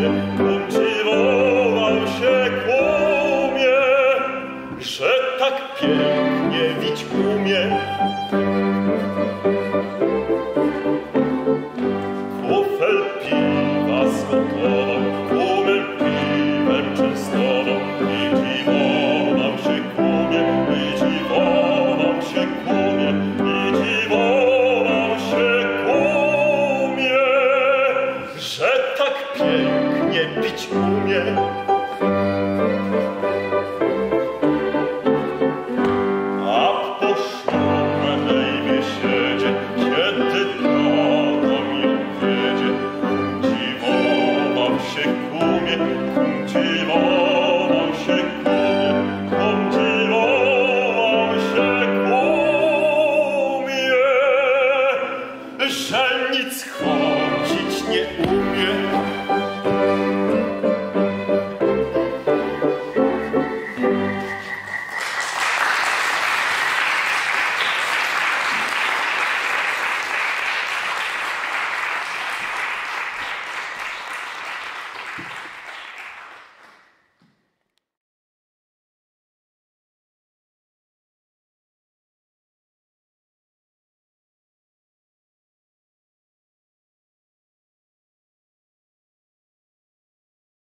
Dziwował się kumie, że tak pięknie wić umie. Kufel piwa zgotował, kumę piwem częstował i dziwował się kumie, i dziwował się kumie, i dziwował się kumie, że tak pięknie pić umie.